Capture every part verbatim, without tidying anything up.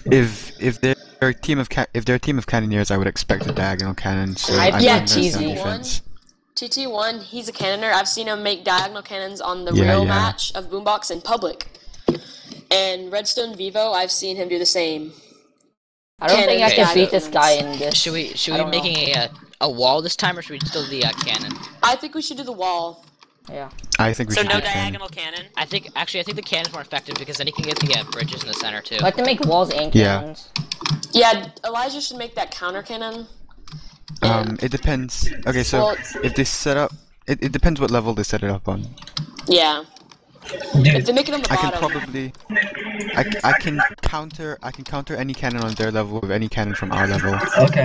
If if they're a team of ca if they're a team of cannoneers, I would expect a diagonal cannon. So I- I'm yeah, gonna stand easy. defense. T T one, he's a cannoner. I've seen him make diagonal cannons on the Yeah, real yeah. match of Boombox in public. And Redstone Vivo, I've seen him do the same. I don't think I Cannons, can beat this diagonals. guy in this. Should we should I we don't be making a, uh, a wall this time, or should we still do the uh, cannon? I think we should do the wall. Yeah. I think we So should no do cannon. diagonal cannon. I think actually I think the cannon's more effective because then you can get the uh, bridges in the center too. I like to make walls and Yeah. cannons. Yeah, Elijah should make that counter cannon. Um, it depends. Okay, so Well- if they set up, it, it depends what level they set it up on. Yeah. If Dude, they make it on the I can bottom. probably, I, c- I can counter, I can counter any cannon on their level with any cannon from our level. okay.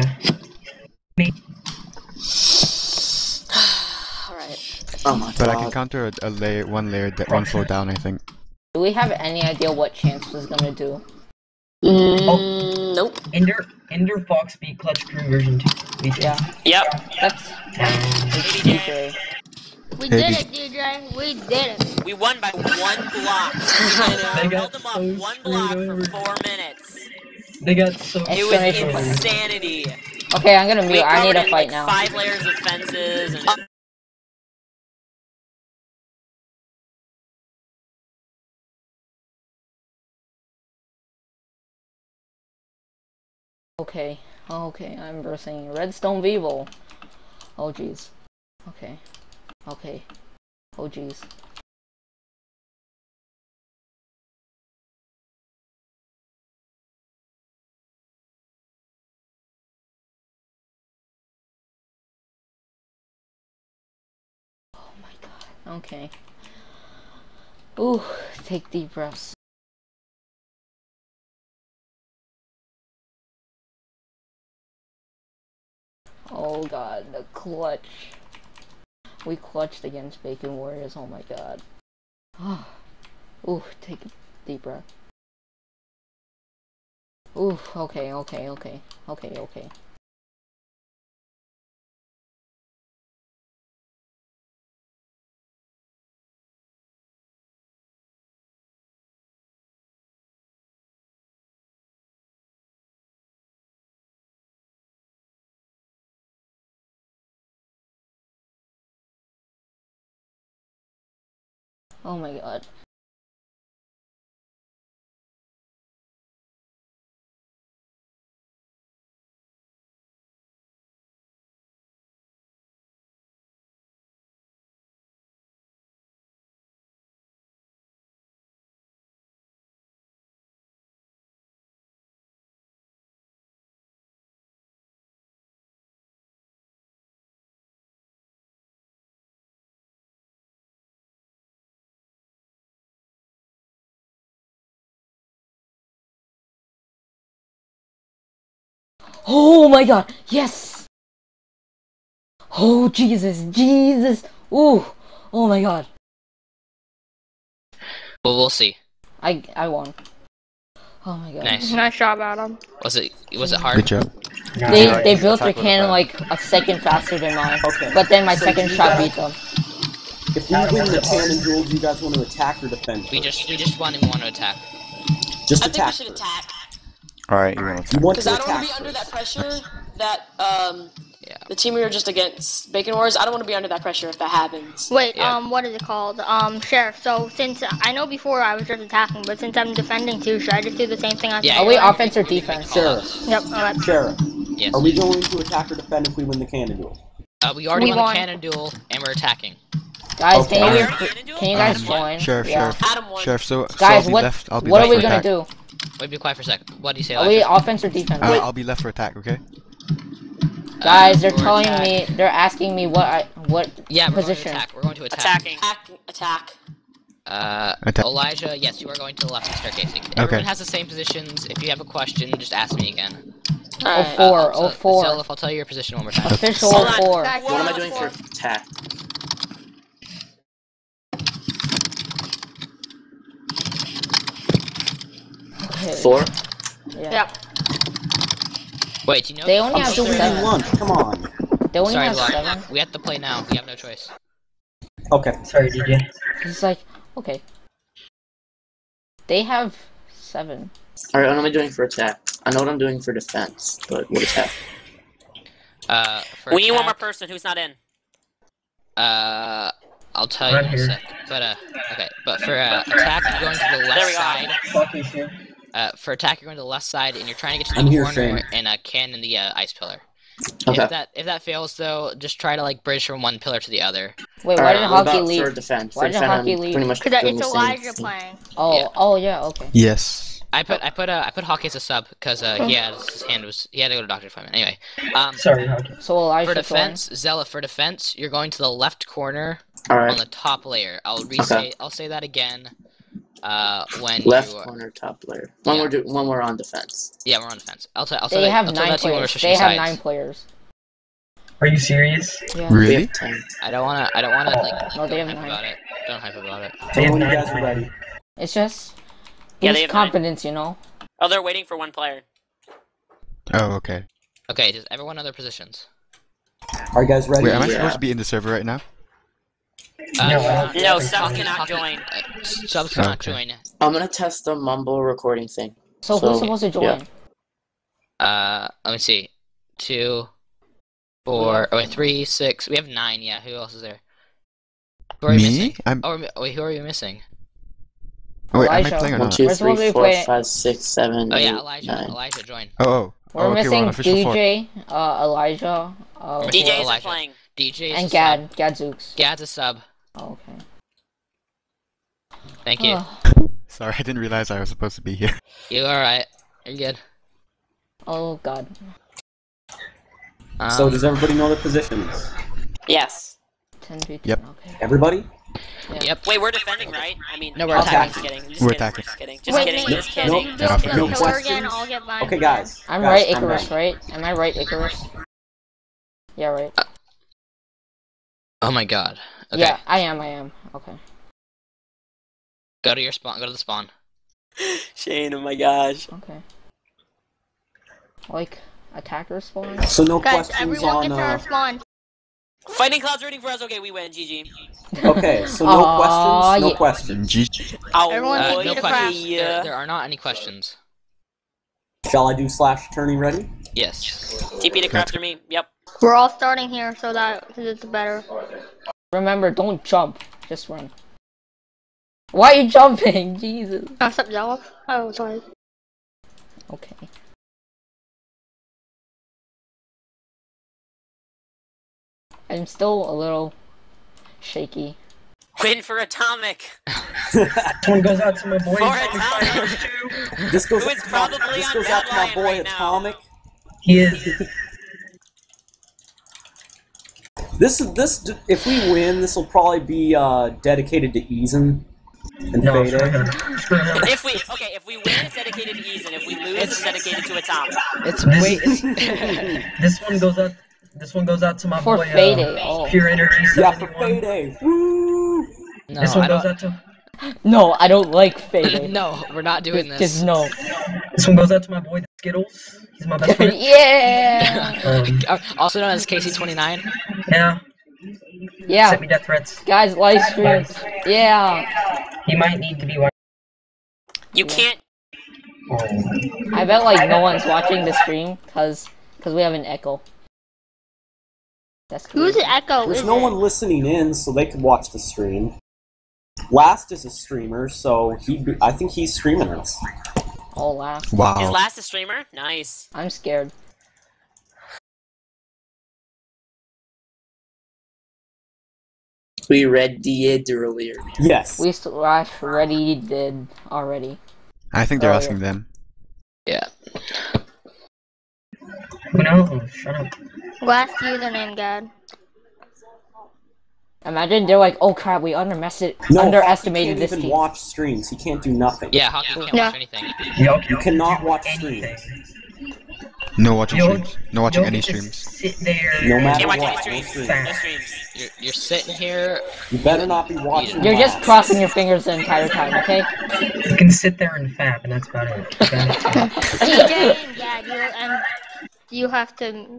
Alright. Oh my But god. I can counter a, a layer, one layer, da- one floor down. I think. Do we have any idea what Chance was gonna do? Mm, nope. Ender, Ender Fox beat Clutch Crew version two. B J. Yeah, Yep. that's Um, D J. okay. We Hey, did did- it, D J. We did it. We won by one block. I We They held got them off so one block screwed for over. four minutes. They got so. It was Exclamation point. insanity. Okay, I'm gonna We mute. I need covered to in, fight like, now. Five layers of fences and. Okay, okay, I'm versing Redstone Vivo. Oh jeez. Okay, okay. Oh jeez. Oh my god. Okay. Ooh, take deep breaths. Oh god, the clutch. We clutched against Bacon Warriors, oh my god. Oh. Ooh, take a deep breath. Ooh, okay, okay, okay. Okay, okay. Oh my god. Oh my god, yes! Oh Jesus, Jesus! Ooh, oh my god. Well, we'll see. I I won. Oh my god. Nice. Nice job, Adam. Was it was it hard? Good job. They Alright, they so built their attack with cannon a like a second faster than mine. Okay. But then my So second do you shot guys- beat them. If we win the cannon duel, do you guys want to attack or defend? We first? just we just want him want to attack. just I think we attack. should first. attack. Alright, you want to You want Because to I don't want to attack be under that first. pressure that, um, Yeah. the team we were just against, Bacon Wars, I don't want to be under that pressure if that happens. Wait, Yeah. um, what is it called? Um, Sheriff, so since, I know before I was just attacking, but since I'm defending too, should I just do the same thing I Yeah. Are said? we yeah. offense or We can make defense? call-outs. Yep, alright. Sheriff, Yes. are we going to attack or defend if we win the cannon duel? Uh, we already We won won. the cannon duel and we're attacking. Guys, Okay. can you Alright. can you guys Um, join? Sheriff, Yeah. sheriff, Adam won. sheriff. So, so Guys, I'll be what left. I'll be what left are we for gonna attack. do? Wait, be quiet for a second. What do you say, Are we Elijah? offense or defense? Uh, I'll be left for attack. Okay. Guys, they're we're telling attack. me, they're asking me what I what Yeah, we're position. going to attack. We're going to attack. Attacking. Attack, attack. Uh, Attack. Elijah, yes, you are going to the left and staircasing. Everyone has the same positions. If you have a question, just ask me again. Oh Alright. four, Uh, oh so- four. Zelf, I'll tell you your position one more time. Official Hold oh on. four. Guys, What am I one doing on for four. attack? Okay. Four? Yeah. Yep. Wait, do you know? They only I'm have still seven. eating lunch, come on. They only Sorry, have Elijah. seven. We have to play now. We have no choice. Okay. Sorry, D J. It's like okay. They have seven. Alright, what am I doing for attack? I know what I'm doing for defense, but what attack? Uh, for We need one more attack, person who's not in. Uh, I'll tell you I'm in a here. sec. But uh, okay. But for uh, attack, you're going to the There left we go. side. Bucky's here. Uh, for attack, you're going to the left side, and you're trying to get to the I'm here, corner Shane. and uh, cannon the uh, ice pillar. Okay. If that if that fails, though, just try to like bridge from one pillar to the other. Wait, why Alright, didn't what Hockey about leave? for defense? Why For didn't defense, Hockey I'm leave? pretty much Because doing it's the same Elijah thing. playing. Oh, Yeah. oh yeah, okay. Yes. I put I put uh, I put Hockey as a sub because uh, he had his hand was he had to go to doctor's appointment. Anyway, um, Sorry, Hockey. So Elijah for joined. defense, Zella, for defense, you're going to the left corner Alright, on the top layer. I'll re-say I'll say that again. Uh, when left you are, corner, top layer. When Yeah. we're do when we're on defense. yeah, we're on defense. I'll tell I'll say They that, have I'll tell nine that to you when we're players. switching They have sides. nine players. Are you serious? Yeah. We Really? have ten. I don't wanna I don't wanna like No, they don't have hype nine. about it. Don't hype about it. They Tell have me when you nine guys are ready. It's just Yeah, boost they have nine. confidence, you know. Oh, they're waiting for one player. Oh, okay. Okay, does everyone know their positions? Are you guys ready? Wait, am I Yeah. supposed to be in the server right now? Uh, No, you're I not- don't- No, Hockey- subs cannot Hockey- join. uh, subs cannot Okay. join. I'm gonna test the mumble recording thing. So, So, who's supposed to join? yeah. Uh, let me see. Two, four, oh wait, three, six. We have nine. Yeah. Who else is there? Who are you Me? missing? I'm. Oh, we're- wait. Who are you missing? Oh, wait, am I Elijah. playing or One, not? two, We're supposed to three, be four, playing- five, six, seven, Oh eight, yeah, Elijah. nine. Elijah, join. Oh, oh. We're oh, okay, missing we're on official four. D J, uh, Elijah, uh, D D J isn't Elijah. playing. D J is and a Gad, sub. Gadzooks. Gad's a sub. Oh, okay. Thank you. Sorry, I didn't realize I was supposed to be here. You all right? You're good. Oh god. Um, So does everybody know their positions? Yes. ten fifteen. Yep. Okay. Everybody? Yep. Wait, we're defending, right? I mean, No, we're I'm attacking. Just kidding. Just We're kidding. attacking. Just kidding. Just Wait, kidding. Nate, Just if kidding. you Nope. build No, the no pillar questions? again, I'll get mine. Okay, guys. I'm guys, right, calm Icarus, down. right? Am I right, Icarus? Yeah, right. Oh my god. Okay. Yeah, I am, I am. Okay. Go to your spawn. Go to the spawn. Shane, oh my gosh. Okay. Like, attacker spawn? So no Guys, questions everyone on. get to Uh... our spawn. Fighting Cloud's rooting for us. Okay, we win. G G. Okay, so no Aw, questions. No yeah. questions. G. Oh, Everyone Uh, needs no to questions. craft. There, there are not any questions. Shall I do slash attorney ready? Yes. T P to crafter me. Yep. We're all starting here, so that it's better. Remember, don't jump. Just run. Why are you jumping? Jesus. What's up, Zella? Oh, sorry. Okay. I'm still a little shaky. Win for Atomic. This one goes out to my boy. For Atomic. This goes. Who is probably this on goes out to my Badlion boy right now. Atomic. He is. This is this. If we win, this will probably be uh, dedicated to Eason and No, Fade. screw him. Screw him. If we okay, if we win, it's dedicated to Eason. If we lose, it's dedicated to Atomic. It's This- wait. It's, This one goes out. This one goes out to my For boy. Fade, Uh, oh. Pure Energy Yeah, for seventy-one. Payday. Woo! no, This one I goes don't. out to. No, I don't like Fade. No, we're not doing Just this. no. This one goes out to my boy Skittles. He's my best friend. Yeah! Um, Uh, also known as K C twenty-nine. yeah. Yeah. Sent me death threats. Guys, live streams. Yeah. He might need to be watching. You can't. I bet like no one's watching the stream cause cause we have an echo. That's Who's crazy. the Echo? There's is no it? one listening in, so they could watch the stream. Last is a streamer, so he. I think he's streaming us. Oh, last. Is Wow. last a streamer? Nice. I'm scared. We read did earlier. Yes. We slash already did already. I think they're Oh, yeah. asking them. Yeah. Who knows? Shut up. Last username, Gad. Imagine they're like, oh crap, we underestimated No, underestimated he this can't even team. watch streams. He can't do nothing. Yeah, Hockey can't Yeah. watch anything. Yo, You cannot watch anything. streams. No watching You'll- streams. No watching You'll any just streams. Sit there. No matter Can't watch what, any no streams. streams. No streams. You're, you're sitting here. You better not be watching. You're just live. crossing your fingers the entire time, okay? You can sit there and fap, and that's about it. Okay? D J and Gad, you and you have to.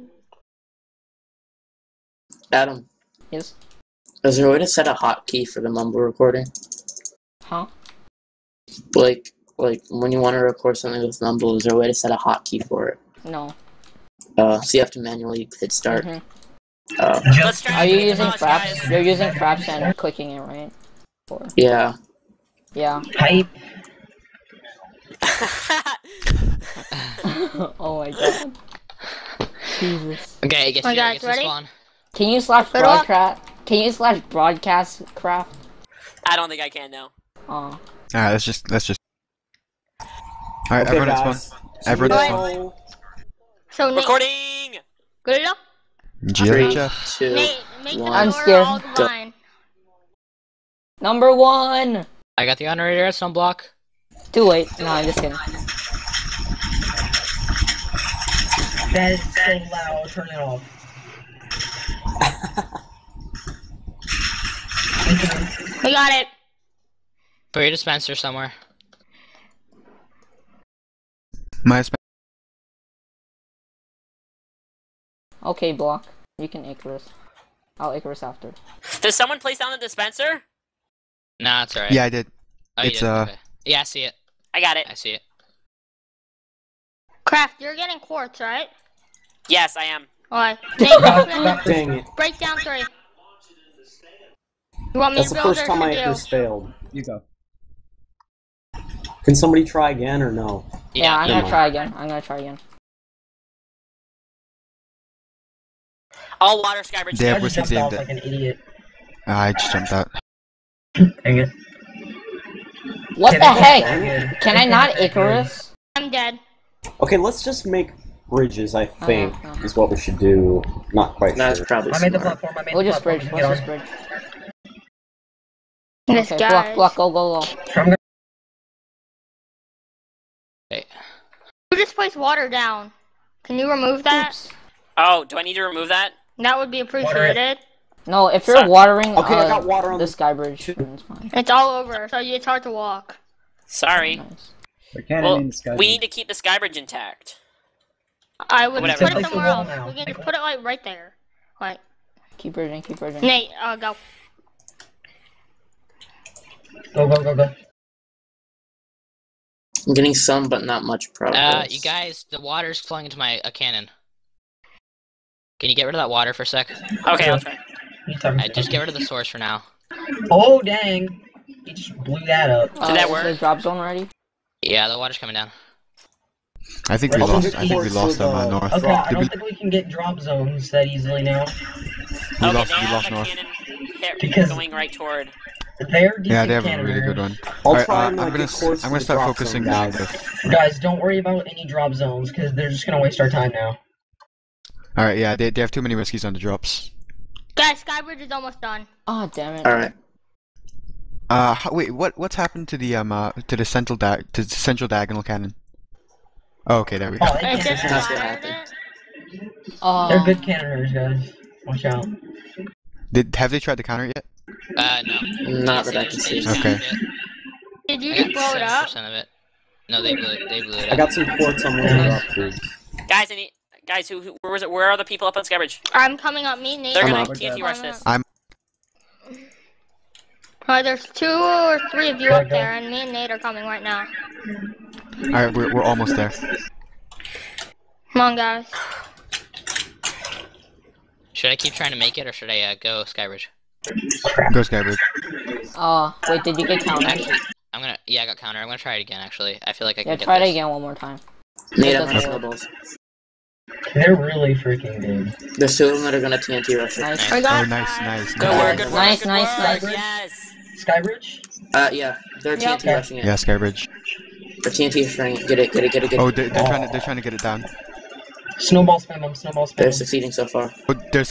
Adam, Yes. is there a way to set a hotkey for the mumble recording? Huh? Like, like when you want to record something with Mumble, is there a way to set a hotkey for it? No. Uh, so you have to manually hit start. Mhm. Uh, Let's try Are to you make the using most, fraps? guys. You're using fraps and clicking it, right? Or yeah. yeah. Hype. Oh my god. Jesus. Okay, get Oh, you guys, get to ready? spawn. Can you slash Good luck. broadcast? Can you slash broadcast craft? I don't think I can now. Oh. Alright, let's just let's just. Alright, Okay, everyone at guys. spawn. Everyone at spawn. Zero. So Nate, Recording! good enough? G Three, F F. two, Nate, make the one. I'm door scared. all Go. mine. Number one. I got the honorator at sunblock. Too late. No, I'm just kidding. That is so loud. Turn it off. We got it. Put your dispenser somewhere. My sp- Okay, block. You can Icarus. I'll Icarus after. Does someone place down the dispenser? Nah, it's alright. Yeah, I did. Oh, you it's, did? uh, Okay. Yeah, I see it. I got it. I see it. Craft, you're getting quartz, right? Yes, I am. Alright. Nate, break- Dang it. break down three. You want me That's to the build first or time I should ever you? failed. You go. Can somebody try again or no? Yeah, I'm never gonna try again. I'm gonna try again. All water Skybridge. Yeah, I we're just jumped saved off it. like an idiot. Ah, I just jumped out. Dang it. What Okay, the that's heck? not good. Can I not Icarus? I'm dead. Okay, let's just make bridges, I think, Uh, uh. is what we should do. Not quite That's sure. probably I made the smart. platform. I made We'll the just platform. bridge. Get Let's on. just bridge. This Okay, guy. block, block, go, go, go. I'm gonna Okay. You just place water down. Can you remove that? Oops. Oh, do I need to remove that? That would be appreciated. No, if you're Sorry. watering Okay, uh, I got water on the the- sky bridge, then it's fine. It's all over, so it's hard to walk. Sorry. Nice. We're cannon Well, in the sky. we need to keep the Skybridge intact. I would Whatever. put it Place the somewhere wall else. now. We can Make just a- put it like right there. Like, Keep bridging, keep bridging. Nate, uh, go. Go, go, go, go. I'm getting some, but not much progress. Uh, you guys, the water's flowing into my uh, cannon. Can you get rid of that water for a sec? Okay, I'll try. You tell me. Uh, just get rid of the source for now. Oh, dang. You just blew that up. Uh, that is work? the drop zone ready? Yeah, the water's coming down. I think we I'll lost. look I think we for lost them the- uh, north. Okay, I Did don't we, think we can get drop zones that easily now. we Okay, lost. they We have lost a north. cannon hit Because- going right toward. They're decent Yeah, they have a really cannoners. good one. I'll Alright, try uh, and I'm uh, gonna get s- close I'm to gonna the start drop focusing zone, now. guys. Guys, don't worry about any drop zones, because they're just gonna waste our time now. Alright, yeah, they, they have too many whiskies on the drops. Guys, Skybridge is almost done. Oh, damn it. Alright. Uh, how, wait, what what's happened to the um uh, to the central di to the central diagonal cannon? Oh, okay, there we go. Oh, they It's can't- just That's what flattered happened. it. Uh, They're good cannoners, guys. Watch out. Did have they tried to counter it yet? Uh, no. Not They that I just- can they see. just Okay. counted it. Did you I just got blow it seven up? percent of it. No, they blew it. They blew it I up. got some quartz on the way up, too. Guys, I need. Guys, who, who where was it? Where are the people up on Skybridge? I'm coming up. Me, Nate. They're I'm gonna up. T N T rush this. I'm- Alright, there's two or three of you There up you go. there, and me and Nate are coming right now. Alright, we're we're almost there. Come on, guys. Should I keep trying to make it, or should I uh, go Skybridge? Go Skybridge. uh, wait, did you get counted? Actually, I'm gonna. Yeah, I got counter. I'm gonna try it again. Actually, I feel like I can Yeah, get try it this. again one more time. Nate, That I'm doesn't on work. snowballs. They're really freaking good. There's two of them that are gonna T N T rush it. Nice. I Oh, got nice, nice, Good nice. work, good work, Nice, good nice, work. nice. Yes. Skybridge? Uh, yeah, they're T N T Yep. rushing it. Yeah, Skybridge. They're T N T rushing it. Get it, get it, get it, get it. Oh, they're, they're trying to they're trying to get it down. Snowball spam them, snowball spam They're them. succeeding so far. Oh, there's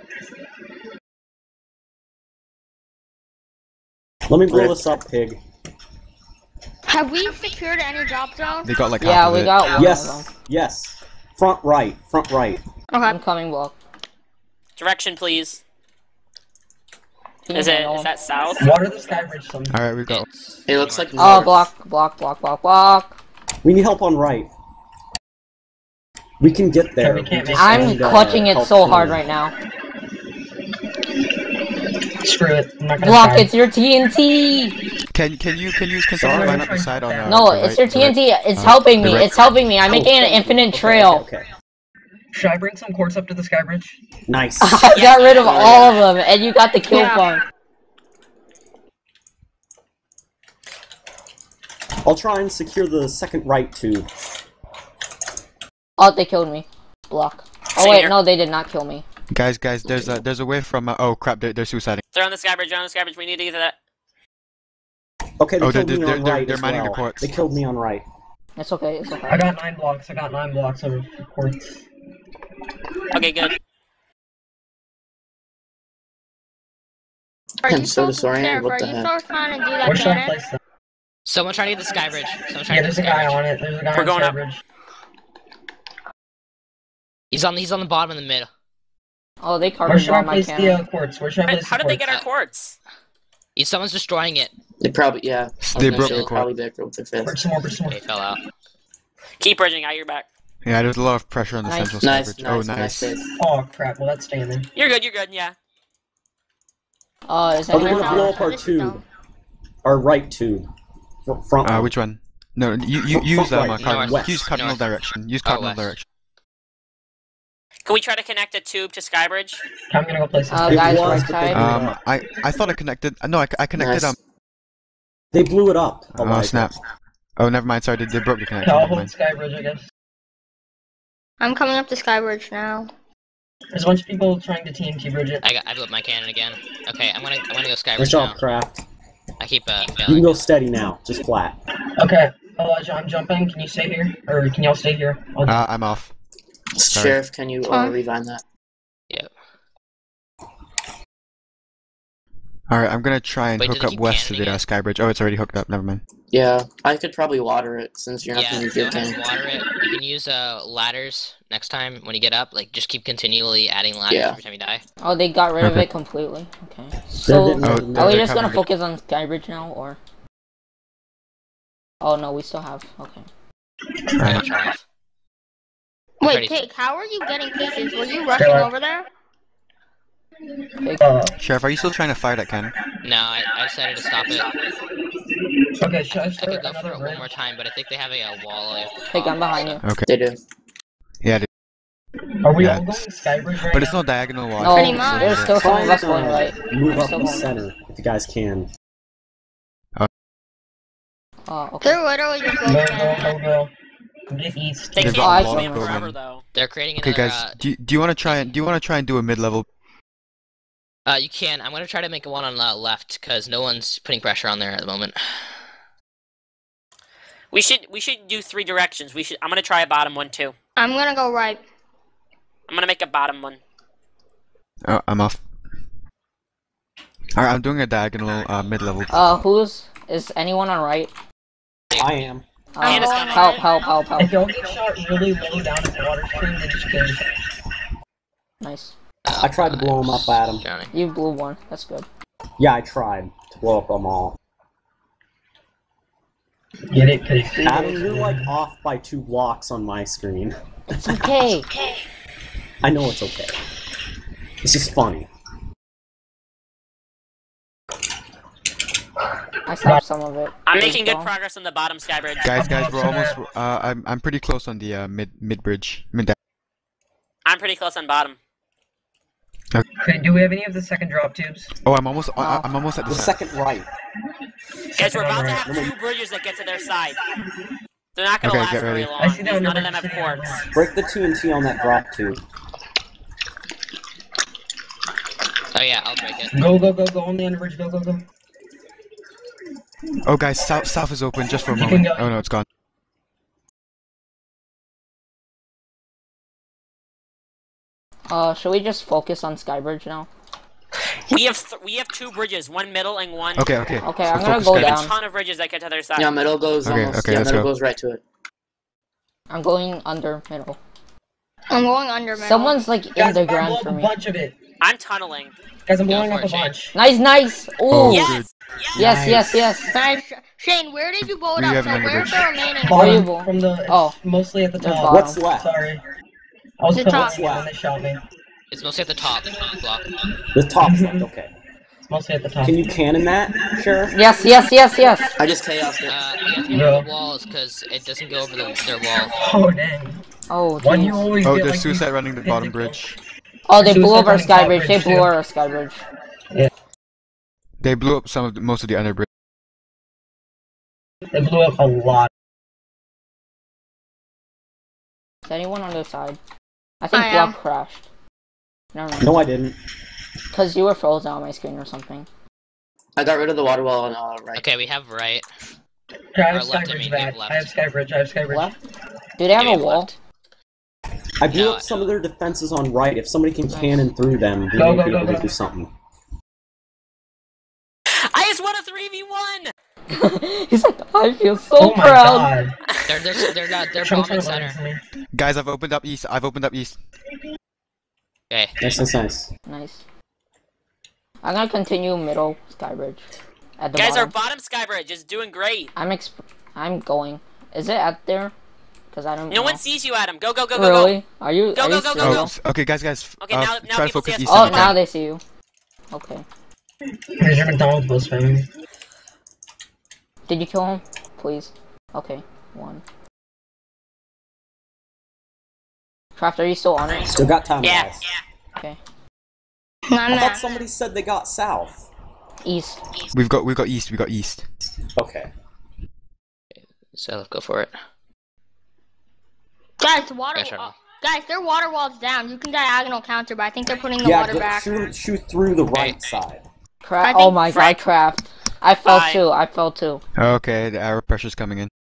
Let me blow Rip. this up, pig. Have we secured any drop zones? they got like Yeah, half of we it. got one of Yes, them. yes. Front right, front right. I'm Okay. coming, block. Direction, please. Can you Is it? handle Is him? that south? Water the Skybridge some. Alright, we go. It's, It looks like Oh, north. block, block, block, block, block. We need help on right. We can get there. Okay, we can't just I'm need, uh, clutching it help so hard soon. right now. Screw it. I'm not gonna Block, try. it's your T N T! Can can you can you can someone line up beside on uh, No, the it's right- your the T N T, right- it's uh, helping the me, right- it's helping me, I'm Oh, making an thank you. infinite Okay, trail. Okay, okay. Should I bring some quartz up to the sky bridge? Nice. I got rid of all of them, and you got the kill Yeah. farm. I'll try and secure the second right tube. Oh, they killed me. Block. Oh Same wait, here. no, they did not kill me. Guys, guys, there's a there's a way from. Uh, oh crap, they're, they're suiciding. They're on the sky bridge. They're on the sky bridge. We need to get to that. Okay, they Oh, they're- killed me they're- on they're- right they're as mining the well. quartz. They killed me on right. It's okay, it's okay. I got nine blocks. I got nine blocks of quartz. Okay, good. Are I'm you so so disoriented, Sheriff, what are the you heck? so trying to do that Where should I cannon? place them? Someone trying to get the sky bridge. Someone trying Yeah, to get there's the a sky guy bridge. on it. There's a guy We're on going the up. bridge. He's on he's on the bottom in the middle. Oh, they Where carbon should I bomb my place the cannon. uh, quartz? Where should I How place how the did they quartz? get our quartz? He's, someone's destroying it. They probably, yeah. I was They gonna broke say the they quartz. probably back with their fist. Bridge some more, bridge some more. They fell out. Keep bridging. I your back. Yeah, there's a lot of pressure on the Nice. central sky Nice, bridge. nice, Oh, nice. nice. save. Oh crap, well that's staying there. You're good. You're good. Yeah. Uh, is Oh, they're anyone gonna blow else? up our This is tube. dumb. Our right tube. Fr- Front. Uh, one. which one? No, you you Front use um, right, uh, cardinal. west. Use cardinal North. direction. Use Oh, cardinal west. direction. Can we try to connect a tube to Skybridge? I'm gonna go place this. Uh, It guys, was, right but they side. blew it Um, up. I I thought I connected. uh, No, I, I connected. Nice. Um. They blew it up. Oh Elijah. snap. Oh, never mind. Sorry, they, they broke the connection. I'll Never hold mind. sky bridge, I guess. I'm coming up to Skybridge now. There's a bunch of people trying to T N T bridge it. I got I blew up my cannon again. Okay, I'm gonna I'm gonna go sky Good bridge job, now. Craft. I keep uh You failing. can go steady now, just flat. Okay, Elijah, I'm jumping. Can you stay here? Or can y'all stay here? I'll Uh, I'm off. Sorry. Sheriff, can you uh, Huh? revive that? All right, I'm gonna try and Wait, hook did up you west to cannon the uh, again? sky bridge. Oh, it's already hooked up. Never mind. Yeah, I could probably water it since you're not Yeah, gonna use go your ahead and tank. water it. You can use uh ladders next time when you get up. Like just keep continually adding ladders Yeah. every time you die. Oh, they got rid of Okay. it completely. Okay. They're So, getting Oh, rid of no, are we they're just gonna covering focus on Skybridge now, or? Oh no, we still have. Okay. I'm Alright. gonna try. Wait, Ready. Pig, how are you getting pieces? Were you rushing over there? Uh, Sheriff, are you still trying to fire that cannon? No, I, I decided to stop it. okay, should I I start could go for another it one bridge? more time, but I think they have a, uh wall. I have to Pig, I'm cross, behind so- you. Okay. They do. Yeah, they- Are we Yeah, all going Skybridge right but it's now? no diagonal wall. No, Pretty much. there's still some of us going right. Move I'm up still the going. center if you guys can. Oh, okay. They're literally just Go, going go, Skybridge. go, go. Get east. They They've can't got walls wait building. forever though. They're creating Okay, another. guys, Uh, do you, do you want to try and do you want to try and do a mid level? uh, you can. I'm gonna try to make one on the left because no one's putting pressure on there at the moment. We should we should do three directions. We should. I'm gonna try a bottom one too. I'm gonna go right. I'm gonna make a bottom one. Oh, I'm off. Alright, I'm doing a diagonal uh, mid level. Uh, who's is anyone on right? I am. Uh, I'm Candace going got help, right. help, help, help. If y'all get shot really low down in the water stream, then just kill yourself. Nice. I tried to blow 'em up, Adam. Drowning. You blew one. That's good. Yeah, I tried to blow up them all. Get it? Cause Adam, you're like off by two blocks on my screen. It's okay. I know it's okay. This is funny. I stopped some of it. I'm Please making good don't. progress on the bottom Skybridge. Guys, guys, we're almost. Uh, I'm I'm pretty close on the uh, mid mid bridge. Mid. I'm pretty close on bottom. okay, do we have any of the second drop tubes? Oh, I'm almost. Uh, I'm almost at the. The center. second right. Guys, we're about to Alright, have let me- two bridges that get to their side. They're not gonna Okay, last get very ready. long. I see that because on None the of them have bridge. quartz. Break the T N T on that drop tube. Oh yeah, I'll break it. Go, go, go, go on the under bridge. Go, go, go. Oh, guys, south south is open just for a You can moment. go. Oh no, it's gone. Uh, should we just focus on Skybridge now? We have th we have two bridges, one middle and one. Okay, okay. Okay, So I'm gonna focus go We guys. have down. a ton of bridges that get to their side. Yeah, middle goes Okay, almost. okay, yeah, let's middle go. goes right to it. I'm going under middle. I'm going under middle. Someone's like in Guys, the I'm ground blowing for up a me. bunch of it. I'm tunneling. Guys, I'm Go blowing for up it, a Shane. bunch. Nice, nice. Ooh. Oh, Yes! Yes, yes, yes. Nice. Shane, where did you blow it We up? have So an under where's the bridge. remaining Where you one? blow- Bottom from the Oh. mostly at the They're top. bottom. What's left? Sorry. I was The putting top. it when they shot me. It's mostly at the top. Block. The top's left, okay. It's mostly at the top. Can you cannon that, Sheriff? Yes, yes, yes, yes. I just chaosed it. Uh, you have to get No. rid of the walls because it doesn't go over the, their wall. Oh, dang. Oh, Why do you jeez. always Oh, get, there's like, suicide these running the physical- bottom bridge. Oh, they Suicide blew over a running sky top bridge. They bridge, blew too. over a sky bridge. They blew up some of the, most of the under bridge. They blew up a lot. Is anyone on their side? I think I am. Block crashed. Never mind. No, I didn't. Because you were frozen on my screen or something. I got rid of the water wall on uh, right. Okay, we have right. Okay, I Or have sky left, I bridge mean, back. left. I have sky bridge. I have sky bridge. Left? Do they have Yeah, a we wall? left. I blew No, up some of their defenses on right. If somebody can cannon through them, we Go, may go, be go, able to go. do something. I just won a three v one! He's like, I feel so Oh my proud. god. They're they're they're not they're Chunks bombing are center. running for me. Guys, I've opened up east. I've opened up east. Okay. Nice, nice, nice. Nice. I'm gonna continue middle Skybridge. At the Guys, bottom. our bottom skybridge is doing great. I'm exp I'm going. Is it at there? Because I don't No know. one sees you, Adam. Go, go, go, go, Really? Are you? Go, are go, you go, go, Oh, go. serious? s- okay, guys, guys. Okay, uh, now- now try to people focus see us. east. Oh, of the now map. they see you. Okay. Here's your McDonald's bill spamming. Did you kill him? Please. Okay. One. Craft, are you still on it? Still got time, Yeah. guys. Okay. I'm I thought not. somebody said they got south. East. We've got we've got east. We got east. Okay. So go for it. Guys, the water. Yes, sir. uh, guys, their water wall's down. You can diagonal counter, but I think they're putting the Yeah, water get, back. shoot, shoot through the right side. I Craft. think Oh my Frank- god, Craft. I fell Bye. too. I fell too. Okay, the air pressure's coming in.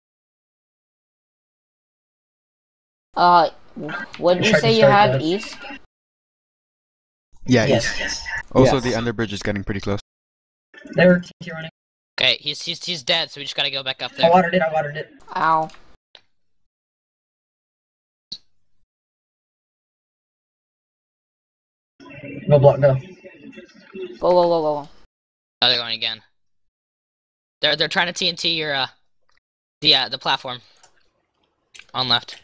Uh, what did you Check say the you start had list. east? Yeah, Yes. east. Also, Yes. the under bridge is getting pretty close. They were T T running. Okay, he's he's he's dead, so we just gotta go back up I there. watered it. I watered it. Ow. Go block. Go. Go, go, go, go. Oh, they're going again. They're they're trying to T N T your uh the uh the platform. On left.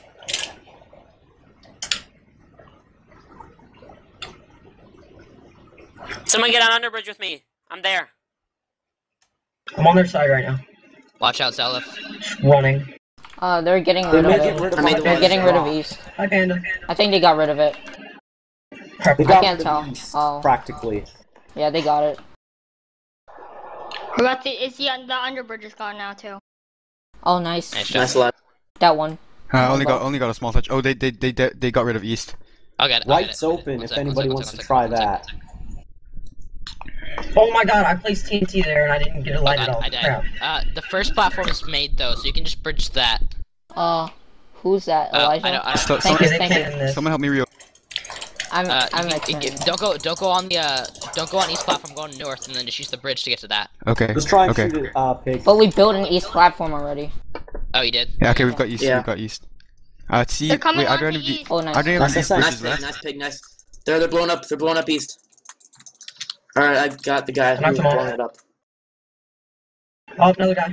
Someone get on underbridge with me. I'm there. I'm on their side right now. Watch out, Zelif. Just running. Uh, they're getting They rid of may it. get rid of I made my the They're water getting rid of rock. east. Hi, Panda. I think they got rid of it. Crap. They I got can't rid of tell. east, Oh. practically. Yeah, they got it. We got the. It's the the underbridge is gone now too. Oh, nice. Nice job. Nice left. That one. I only got Well- only got a small touch. Oh, they they they they, they got rid of east. I'll get it. I'll get Right's it. open One if sec, one anybody sec, one wants sec, to one try sec, one sec. that. Oh my god, I placed T N T there and I didn't get it Oh lighted god, up. I Crap. died. Uh, the first platform is made though, so you can just bridge that. Uh, who's that? Uh, Elijah? I don't. I don't So- Thank Okay, you, they thank can't you. in this. Someone help me real. I'm, Uh, I'm you, you, explaining. you- don't go, don't go on the, uh, don't go on east platform. Go on north, and then just use the bridge to get to that. Okay. Let's try and okay. shoot it, uh, pig. But we built an east platform already. Oh, you did. Yeah. Okay, we've got east. Yeah. We've got east. Uh, see. They're coming Wait, are on there the any of the east. Oh, nice. are there any of Nice, these nice, bridges Nice left? pig, nice pig, nice. They're they're blowing up. They're blowing up east. All right, I got the guy Knocked who's him off. blowing it up. Oh, another guy.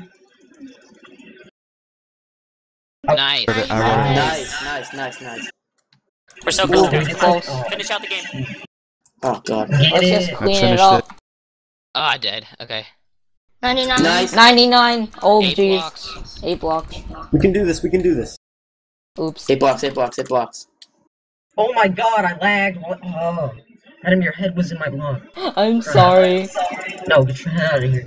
Oh. Nice. Rivet, I got it. Nice, nice, nice, nice. We're so Ooh, close, we guys. did close. oh. Finish out the game. Oh god. Get Let's just it. clean it finished up. Oh, I did. Okay. ninety-nine. Nice. ninety-nine. Oh, Eight jeez. blocks. Eight blocks. We can do this. We can do this. Oops. Eight blocks. Eight blocks. Eight blocks. Oh my god, I lagged. What? Oh. Adam, your head was in my block. I'm sorry. No, get your head out of here.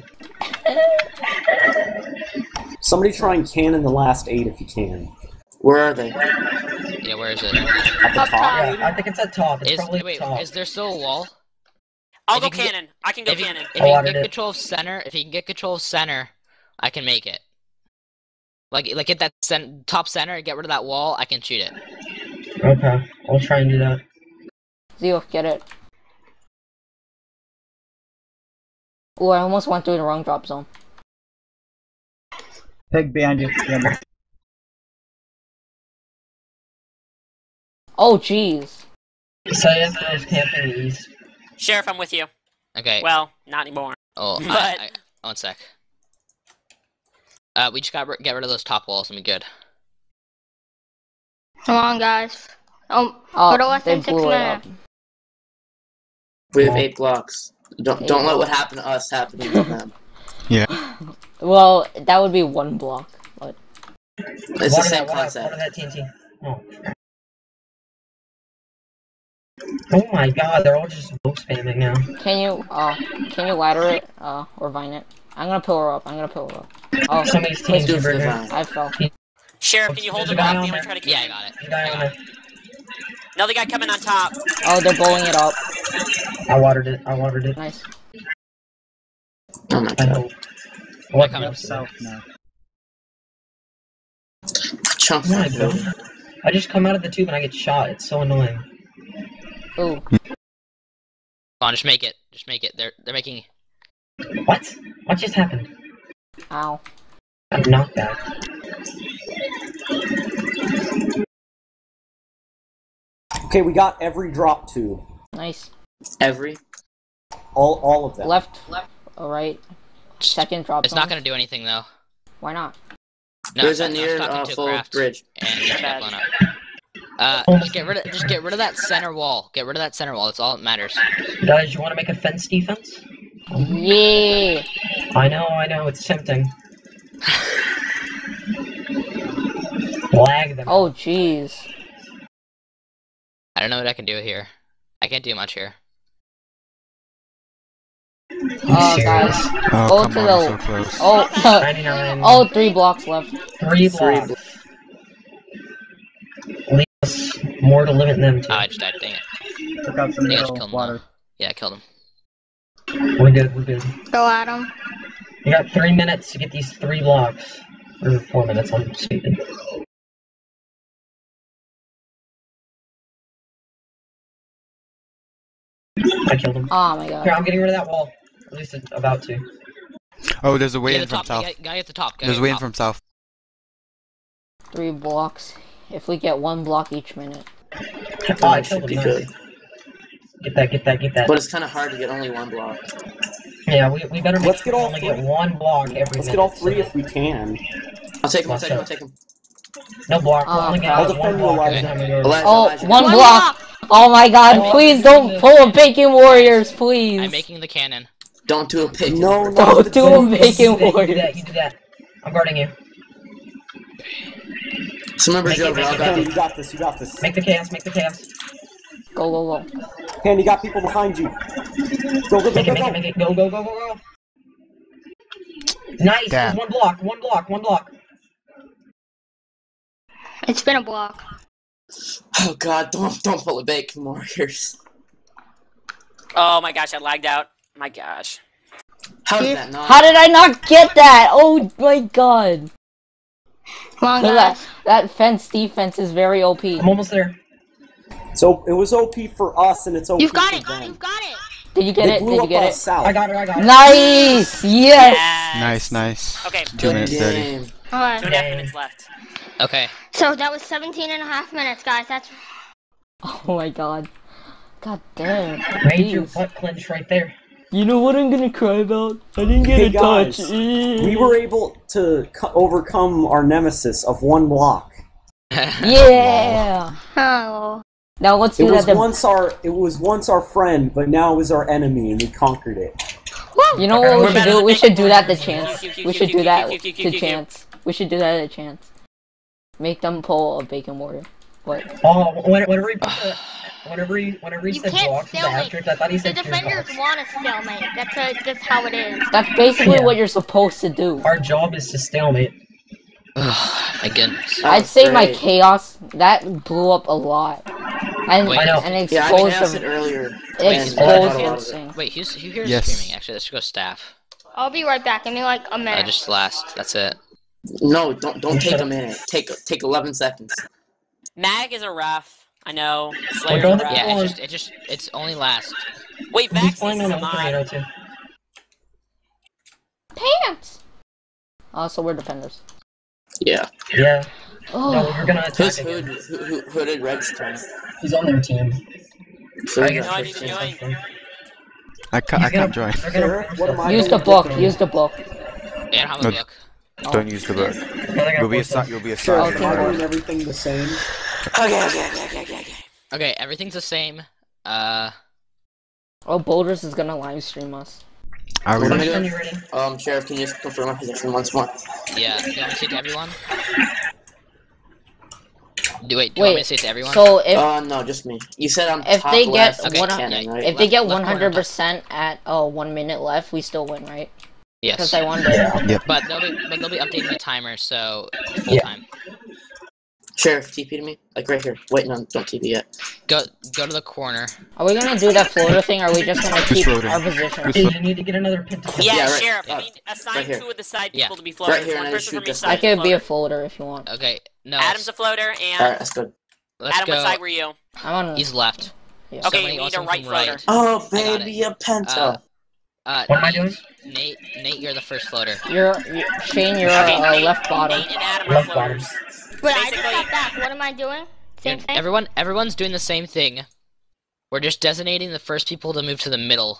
Somebody try and cannon the last eight if you can. Where are they? Yeah, where is it? At the Up top. top. Yeah, I think it's at top. It's Is probably wait, top. is there still a wall? I'll If go you can get- cannon. I can go If you, cannon. if I you can wanted get it. control of center, if you can get control of center, I can make it. Like, like get that cen top center, get rid of that wall, I can shoot it. Okay, I'll try and do that. Zio, get it. Ooh, I almost went through the wrong drop zone. Pig behind you. Remember. Oh, jeez. Saya is camping east. Sheriff, I'm with you. Okay. Well, not anymore. oh, but- I, I, one sec. Uh, we just gotta get rid of those top walls and be good. Come on, guys. Oh, Oh, Photo less they than six blew it minutes. up. We have eight blocks. Don't don't let what happened to us happen to them. Yeah. Well, that would be one block. But It's the Water same that, water, concept. water that T N T. Oh. Oh my god, they're all just bow spamming now. can you, uh, can you ladder it, uh, or vine it? I'm gonna pillar up. I'm gonna pillar up. Oh, Somebody's Let's T do N T it for the burger. vine. I fell. Sheriff, can you hold There's him a guy off? on They there. might try to kill Yeah, I him. got it. There's a guy on there. Another guy coming on top. Oh, they're blowing it up. I watered it. I watered it. Nice. Oh my I god. hope. What coming. the south now? Chunk Oh my that. god. I just come out of the tube and I get shot. It's so annoying. Ooh. Come on, just make it. Just make it. They're they're making. What? What just happened? Ow. I'm knocked back. Okay, we got every drop tube. Nice. Every. All, all of them. Left, left, all right. Second drop. It's zone. not gonna do anything though. Why not? No, There's a I was near talking uh, to full Craft, bridge. and it got Bad. blown up. Uh, just get rid of just get rid of that center wall. Get rid of that center wall. That's all that matters. Guys, you want to make a fence defense? Yeah. I know, I know, it's tempting. Lag them. Oh, jeez. I don't know what I can do here. I can't do much here. Oh, serious? guys. Oh, Go come to on, the- so close. Oh, ninety-nine. oh, three blocks left. Three blocks. Leave us more to limit them Oh, I to. just died. Dang it. Took out some I think I just middle killed him. water. now. Yeah, I killed him. We're good, we're good. Go at him. You got three minutes to get these three blocks. Or four minutes, I'm stupid. I killed him. Oh my Here, god. I'm getting rid of that wall. At least it's about to. Oh, there's a way Guy in at the from top. south. Guy, guy at the top. Guy There's at a the way in top. from south. Three blocks. If we get one block each minute. Oh, I should killed be him. good. Nice. Get that, get that, get that. But it's kind of hard to get only one block. Yeah, we, we better make Let's sure get we all only three. get one block every Let's minute. get all three so- if we can. I'll take him. I'll What's take him. I'll up? take him. No block, we'll Oh, only get I'll one defend you, block every Elijah. time we go. Elijah, Oh, Elijah. one One block. Oh my god, Oh, please this don't is- pull a Bacon Warriors, please. I'm making the cannon. Don't do a pick. No, no. Don't the- do a You Bacon do that, you do Warriors. that, you do that. I'm guarding you. So remember, Make it, Joe, make I'll it, got Candy, it. you got this, you got this. Make the chaos, make the chaos. Go, go, go. Candy, you got people behind you. Go, go, go, Make go, it, make go. it, make it. Go, go, go, go, go. Nice, Damn. just one block, one block, one block. It's been a block. Oh God! Don't don't pull a Bacon Warriors. Oh my gosh, I lagged out. My gosh. How did that not? How did I not get that? Oh my god. Come on, That, guys. that fence defense is very O P. I'm almost there. So it was O P for us, and it's O P You've got for it. them. You've got it. Did you get They it? blew Did you up get uh, it? south. I got it, I got it. Nice! Yes! Yes. Nice, nice. Okay, Two Good minutes thirty. game. Alright. two and a half minutes left. Okay. So that was seventeen and a half minutes, guys. That's Oh my god. God damn. Major Jeez. butt clench right there. You know what I'm gonna cry about? I didn't get Hey, a touch. guys, We were able to co- overcome our nemesis of one block. Yeah! oh. Now let's It do was that. The, once our it was once our friend, but now it was our enemy, and we conquered it. Woo! you know what we We're should better do? than We should Bacon do that to Warriors. Chance. Q, Q, We Q, should Q, do that Q, Q, Q, to Q, Q. Chance. We should do that to Chance. Make them pull a Bacon Warrior. What? Oh, when- whenever he put the, whenever he, whenever he You said can't block the stalemate. asterisk, I thought he The said two defenders blocks. want a stalemate. That's a, that's how it is. That's basically Yeah. what you're supposed to do. Our job is to stalemate. My goodness. That I'd was say my great. chaos that blew up a lot, and Wait. I know. and Yeah, I exposed cast it the earlier. it and exposed I got a lot of everything. Wait, who's who here is Yes. screaming? Actually, let's go staff. I'll be right back. Give me like a Uh, minute. just last. That's it. No, don't don't take Shut a up. minute. Take take eleven seconds. Mag is a ref. I know. We're Slayer's a going ref. to- Yeah, Or- it's just it just it's only last. Wait, He's Vax playing is on a oh three and oh mod. two. Pants. Oh, so we're defenders. Yeah. Yeah. No, Oh, we're gonna attack Who's again. who, who, who, who did Redstone? He's on their team. So I we guess No, I we're need to still join. something. I can't, I He's gonna- can't join. they're gonna- Sheriff, what am I use the gonna book. do? Use the book. Yeah, I don't have a No. book. Oh. Don't use the book. Yeah, they're gonna You'll be a force us. si- you'll be a Sheriff, Okay. sergeant. am I bro. doing everything the same? Okay, okay, okay, okay, okay, okay. Okay, everything's the same. Uh, Oh, Boulders is gonna live stream us. Are we What am I ready? When doing? you're ready. Um, Sheriff, can you just confirm my position once more? Yeah. Do you want me to say it to everyone? Do wait. Do you want me Wait, to say it to everyone? so if Uh, no, just me. You said I'm if top they get left Okay, one, cannon, yeah, right? if they left- get left one corner hundred top. percent at uh one minute left, we still win, right? yes. Because I won the. But they'll be but they'll be updating the timer, so full Yeah. time. Sheriff, T P to me? Like right here. Wait, no, don't T P yet. Go go to the corner. Are we gonna do that floater thing? Or are we just gonna Who's keep floating? our position? Who's Hey, flo- you need to get another pentacle. Yeah, Yeah, right. Sheriff, Uh, we need assign right here. two of the side Yeah. people to be floaters. Right here, One and I person shoot from each this side. I side. could be a floater. floater if you want. Okay. No. Adam's a floater, and Alright, that's good. Let's Adam, go. what side were you? I'm on. He's left. Yeah. Okay, Somebody you else need a from right right. floater. Oh, I got baby, a penta. Uh, uh, What am I Nate, doing? Nate, Nate, you're the first floater. You're, you Shane. You're Okay, uh, Nate, left bottom. Nate and Adam are Left bottom. floaters. Wait, I just Basically- got back. What am I doing? Same thing? Everyone, everyone's doing the same thing. We're just designating the first people to move to the middle.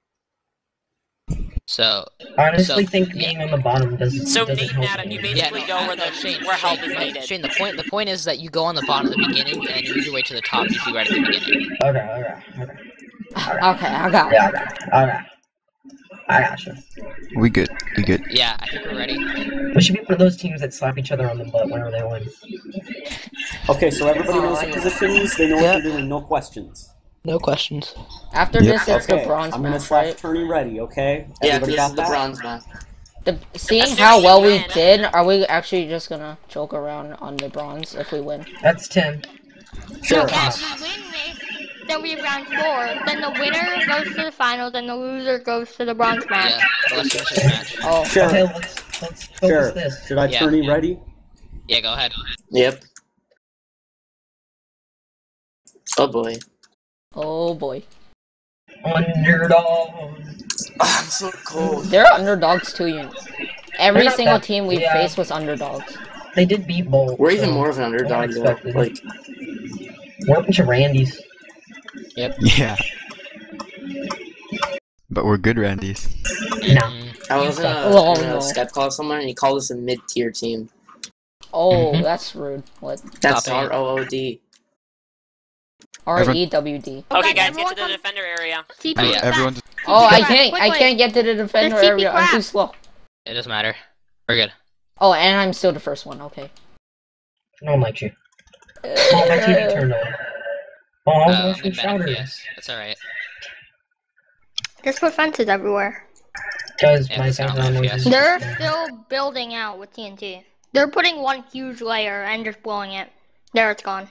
So, I honestly So, think yeah. being on the bottom doesn't. So doesn't Nate and help Adam, you me. basically yeah, go no, where no, the Shane, where help Shane, is no, needed. Shane, the point, the point is that you go on the bottom at the beginning, and then you move your way to the top, usually right at the beginning. Okay, okay, okay. Okay, I got it. Yeah, okay, okay. I got you. We good. We good. Yeah, I think we're ready. We should be one of those teams that slap each other on the butt whenever they win. Okay, so everybody Oh, knows their yeah. positions. They know what Yeah. they're doing. No questions. No questions. After Yep. this, it's Okay, the bronze I'm gonna match, slash right? Tourney ready. Okay. Yeah, Everybody this got is the that? bronze match. The, seeing Assuming how well you we win. did, are we actually just gonna choke around on the bronze if we win? That's ten. Sure. Yeah, if we win this, then we have round four. Then the winner goes to the finals, and the loser goes to the bronze match. Yeah, so let's finish this match. Oh, Sure. Okay, let's let's focus Sure. this. Should I Yeah. Tourney ready? Yeah, go ahead. Yep. Oh boy. oh boy. Underdog. Oh, I'm so cold. They're underdogs too, you know. Every They're not single that- team we yeah. faced was underdogs. They did beat Bolt. We're even so more of an underdog though. unexpected. Like, We're a bunch of Randys. Yeah. But we're good, Randys. No. Mm, I was in a, Oh, in a no. Skype call with someone, and he called us a mid-tier team. Oh, Mhm. that's rude. What? That's Stop it. R O O D. R E W D. Okay, guys, get everyone to the come- defender area. T P Oh, yeah. back. Everyone. T P Oh, I back, can't. I quickly. can't get to the defender Just T P area. I'm too crap. slow. it doesn't matter. We're good. Oh, and I'm still the first one. Okay. No one likes you. Oh, my T V turned on. Oh, I was Uh, watching I'm bad at shouters. P S. That's alright. Just put fences everywhere. Guys, Yeah, my that's not background like noise yes. is- They're still building out with T N T. They're putting one huge layer and just blowing it. There, it's gone.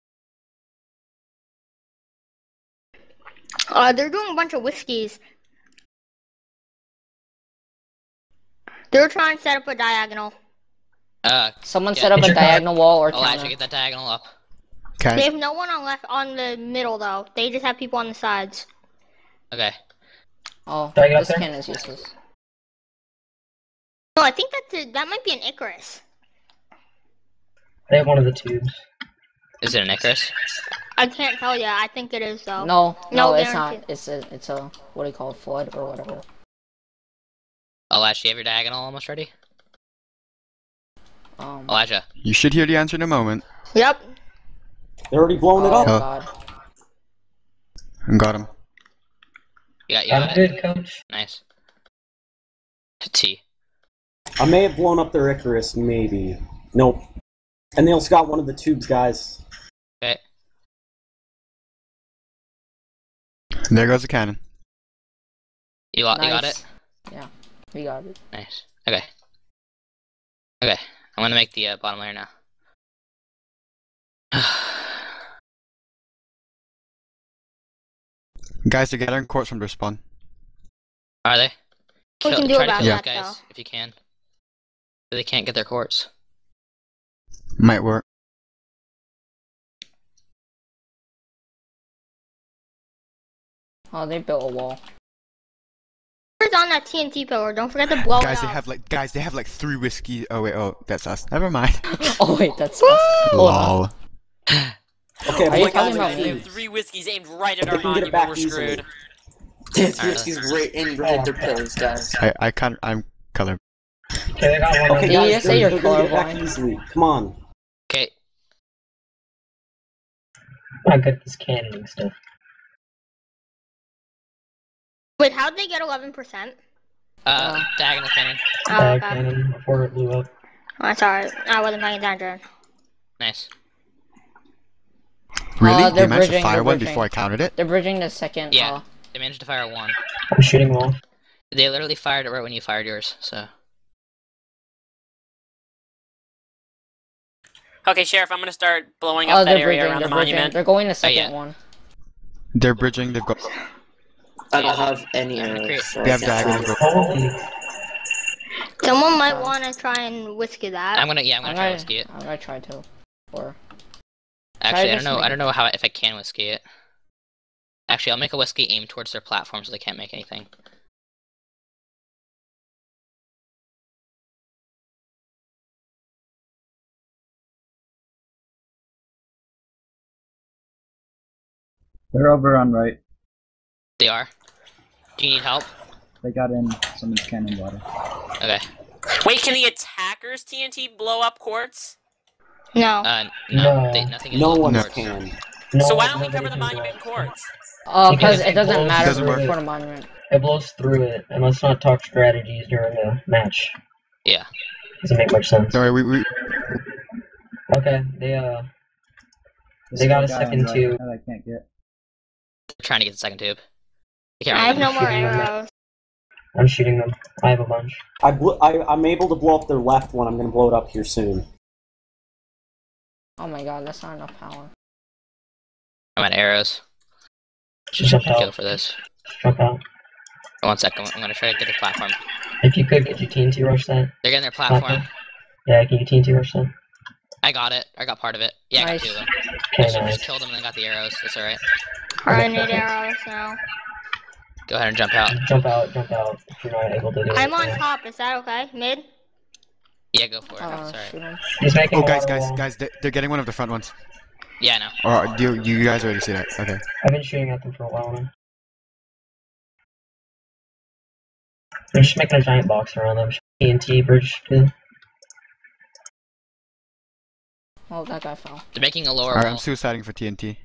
Uh, they're doing a bunch of whiskeys. They're trying to set up a diagonal. Uh, Someone Yeah. set up Get a your back. diagonal wall or Elijah, counter. get that diagonal up. They Okay. have no one on left on the middle though. They just have people on the sides. Okay. Oh, Did I get up this there? cannon is useless. No, I think that's a, that might be an Icarus. They have one of the tubes. Is it an Icarus? I can't tell you. I think it is though. No, no, No it's guarantee. not. It's a, it's a, what do you call it, flood or whatever. Elijah, you have your diagonal almost ready? Um. Elijah. You should hear the answer in a moment. Yep. They're already blowing it Oh up. Oh. god. Got him. You got, you I'm got it? good, coach. Nice. T. I may have blown up their Icarus, maybe. Nope. And they also got one of the tubes, guys. Okay. There goes the cannon. You, lo- Nice. you got it? Yeah, we got it. Nice. Okay. Okay. I'm gonna make the uh, bottom layer now. Guys, they're gathering quartz from their spawn. Are they? We Kill- can do try to about kill that those guys though. if you can. But they can't get their quartz. Might work. Oh, they built a wall. Whoever's on that T N T pillar, don't forget to blow Guys, it they up. have like guys, they have like three whiskey. Oh wait, oh that's us. Never mind. Oh wait, that's us. Hold on. Lol. Okay, Are you but talking guys, about They me? have three whiskeys aimed right at They our can get it monument. back We're easily. screwed. This Alright. whiskey's right in right at their pillars, guys. I I can't. I'm color. Okay, they got one. Okay, Did you guys, just say they're, you're they're gonna get it back colorblind? easily. Come on. Okay. I got this cannoning stuff. Wait, how'd they get eleven percent? Uh, diagonal cannon. Oh, Uh, okay. cannon before it blew up. Oh, that's alright. I wasn't paying attention. Nice. Really? Uh, they they're managed bridging, to fire they're one bridging. before I counted it? They're bridging the second. Yeah. Uh, They managed to fire one. I'm shooting wall. They literally fired it right when you fired yours, so. Okay, Sheriff, I'm gonna start blowing oh, up that they're area bridging. around They're the bridging. monument. They're going to second yeah. one. They're bridging, they've got... I don't have any Yeah, arrows. great. So They I have can't diagonal. Holy. Someone might want to try and whiskey that. I'm gonna, yeah, I'm I'm gonna try to gonna, whiskey it. I'm gonna try to. Or Actually, I don't just know, make- I don't know how, if I can whiskey it. Actually, I'll make a whiskey aim towards their platform so they can't make anything. They're over on right. They are. Do you need help? They got in someone's cannon water. Okay. Wait, can the attackers T N T blow up quartz? No. Uh, no, No. They, nothing is No blown one towards. can. No, so why don't we nobody cover the can monument blow. quartz? Oh, Because because it it doesn't blows matter Doesn't for work. for the monument. It blows through it, and let's not talk strategies during a match. Yeah. Doesn't make much sense. Sorry, we, we... Okay, they uh, This they got a guy on second right tube. that I can't get. They're trying to get the second tube. They can't I have really- no more shooting them. arrows. I'm shooting them. I have a bunch. I bl- I, I'm able to blow up their left one. I'm going to blow it up here soon. Oh my god, that's not enough power. I'm at arrows. Just Just jump kill out. for this. Jump out. One second, I'm gonna try to get the platform. If you could, get your T N T rush that. They're getting their platform. Platform. Yeah, can you T N T rush that? I got it. I got part of it. Yeah, I got Nice. two of them. Okay, I should have nice. just killed them and then got the arrows. That's alright. I need arrows now. Go ahead and jump out. Jump out, jump out. If you're not able to do it. I'm on yeah. top. Is that okay? Mid? Yeah, go for it. Uh, It's alright. shoot 'em. He's making Oh, a guys, water guys, wall. guys, they- they're getting one of the front ones. Yeah, I know. Or do you, you guys already see that? Okay. I've been shooting at them for a while now. They're just making a giant box around them. T N T bridge. Too. Oh, that guy fell. They're making a lower Alright, wall. I'm suiciding for T N T.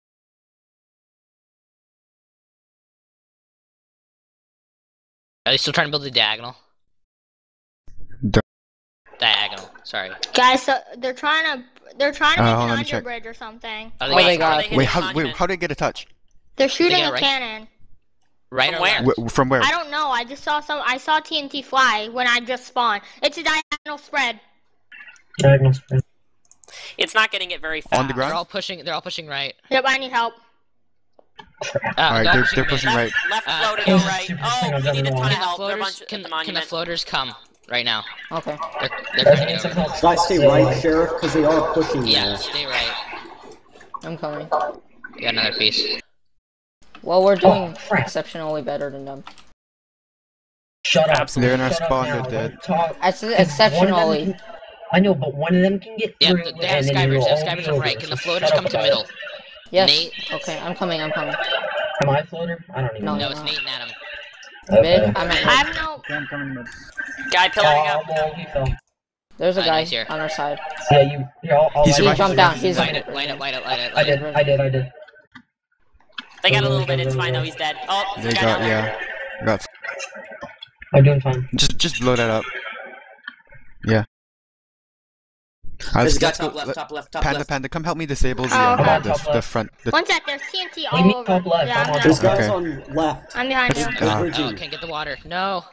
Are they still trying to build the diagonal? Duh. Diagonal. Sorry. Guys, so they're trying to they're trying to Uh, make hold on, an let me check. under bridge or something. Are Oh, they got- are hitting Wait, the how, wait, monument? how did it get a touch? They're shooting got a right- cannon. Right From or where? left? Wh- from where? I don't know. I just saw some. I saw T N T fly when I just spawned. It's a diagonal spread. Diagonal spread. It's not getting it very fast. On the ground? They're all pushing. They're all pushing right. Yep, I need help. Uh, Alright, they're, they're mid. pushing right. Left, left Uh, floater, Can go you right. super Oh, swing on we need a ton of everyone? help. They're a Floaters, bunch can, at the can the monument. floaters come right now? Okay. They're, they're Guys, trying I need to some get over. help. Guys, stay right, Sheriff, because they are pushing Yeah, there. stay right. I'm coming. We got another piece. Well, we're doing Oh, crap. exceptionally better than them. Shut up. Absolutely. They're in our Shut up spawn, now. they're dead. Don't talk. Ex- 'Cause one of them exceptionally. can- I know, but one of them can get Yeah, through. th- they have and then skybridge. you'll They have all skybridge be on over, right. Can the so floaters shut come up to about middle? it. Yes. Nate? Okay, I'm coming. I'm coming. Am I a floater? I don't even No, know. No, it's Nate and Adam. Mid. Okay. I'm I at mid. have no. Okay, I'm coming mid. Guy pillaring Oh, up. well, he fell. There's a Uh, guy he's here. on our side. Yeah, you. Here, I'll, I'll He's He survived. jumped down. He's Light it, light it, light it, light it, I light it. did. I did. I did. They got a little bit. It's fine though. He's dead. Oh, They there's a guy got, down there. yeah. Got, I'm doing fine. just, just blow that up. Yeah. Alright, There's a guy let's go- top left, let- top left, top Panda, left. Panda, come help me disable the, Oh, um, okay. the, Top the left. front. The, One sec. There's T N T We all meet over. top left, Yeah, I'm on I'm There's down. guys Okay. on left. I'm behind you. There's Uh, bridging. Oh, can't get the water. No.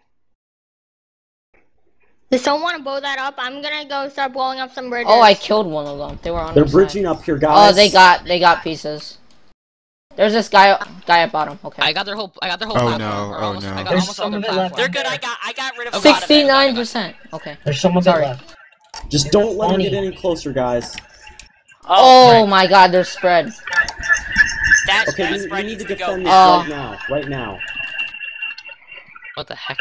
Does someone want to blow that up? I'm gonna go start blowing up some bridges. Oh, I killed one of them. They were on They're our bridging side. up here, guys. Oh, they got they got pieces. There's this guy guy at bottom. Okay. I got their whole. I got their whole Oh, platform. no, Or oh, almost, no. I got There's almost all some their of it left. platform. They're good. I got. I got rid of a lot of it. Sixty-nine percent. Okay. There's someone Sorry. left. Just don't let them Funny. get any closer, guys. Oh, right. my God, they're spread. That, Okay, that we, we spread need needs to to go. defend this Oh. right now. Right now. What the heck?